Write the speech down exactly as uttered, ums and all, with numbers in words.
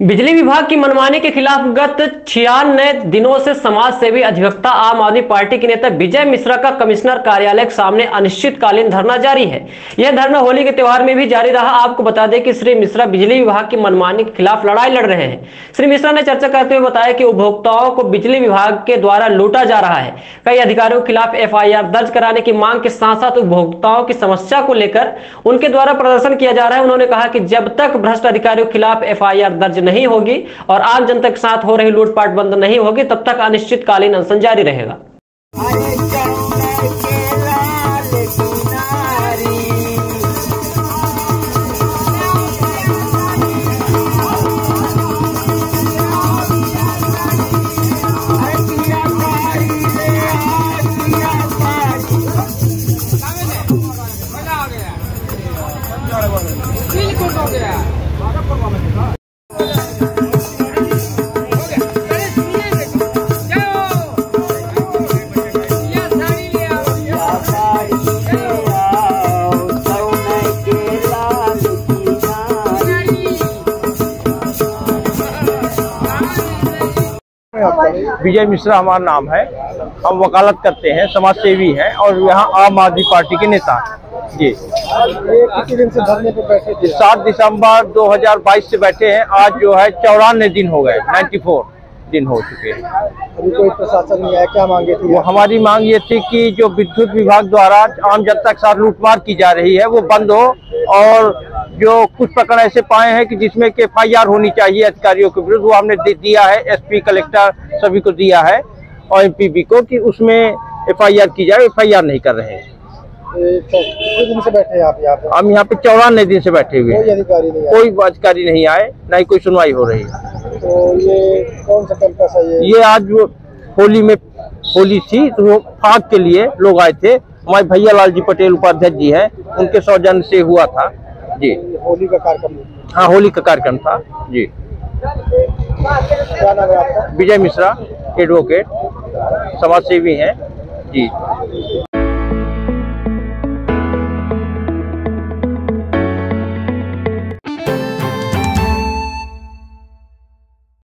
बिजली विभाग की मनमानी के खिलाफ गत छियानवे दिनों से समाज सेवी अधिवक्ता आम आदमी पार्टी के नेता विजय मिश्रा का कमिश्नर कार्यालय के सामने अनिश्चितकालीन धरना जारी है। यह धरना होली के त्योहार में भी जारी रहा। आपको बता दें कि श्री मिश्रा बिजली विभाग की मनमानी के खिलाफ लड़ाई लड़ रहे हैं। श्री मिश्रा ने चर्चा करते हुए बताया कि उपभोक्ताओं को बिजली विभाग के द्वारा लूटा जा रहा है। कई अधिकारियों के खिलाफ एफ आई आर दर्ज कराने की मांग के साथ साथ उपभोक्ताओं की समस्या को लेकर उनके द्वारा प्रदर्शन किया जा रहा है। उन्होंने कहा कि जब तक भ्रष्ट अधिकारियों के खिलाफ एफ आई आर दर्ज नहीं होगी और आम जनता के साथ हो रही लूटपाट बंद नहीं होगी, तब तक अनिश्चितकालीन अनशन जारी रहेगा। विजय मिश्रा हमारा नाम है। हम वकालत करते हैं, समाज सेवी हैं और यहाँ आम आदमी पार्टी के नेता हैं। जी, किसी दिन से धरने पे बैठे थे? सात दिसंबर दो हज़ार बाईस से बैठे हैं। आज जो है चौरानवे दिन हो गए, चौरानवे दिन हो चुके हैं। अभी कोई प्रशासन नहीं आया, क्या मांगे थी? वो हमारी मांग ये थी कि जो विद्युत विभाग द्वारा आम जनता के साथ लूटमार की जा रही है वो बंद हो, और जो कुछ प्रकरण ऐसे पाए हैं कि जिसमें कि एफ आई आर होनी चाहिए अधिकारियों के विरुद्ध, वो हमने दिया है। एस पी, कलेक्टर सभी को दिया है और एम पी बी को कि उसमें एफ आई आर की जाए। एफ आई आर नहीं कर रहे हैं। कितने दिन से बैठे हैं आप यहाँ पे? हम यहाँ पे चौरानवे दिन से बैठे हुए हैं। कोई अधिकारी नहीं आया? कोई अधिकारी नहीं आए, ना ही कोई सुनवाई हो रही है। तो ये कौन सा कैंपस है? ये ये आज होली में होली थी तो फाग के लिए लोग आए थे। हमारे भैया लाल जी पटेल उपाध्यक्ष जी हैं, उनके सौजन्य से हुआ था। जी, होली का कार्यक्रम? हाँ, होली का कार्यक्रम था। जी, क्या नाम है आपका? विजय मिश्रा, एडवोकेट, समाज सेवी हैं। जी।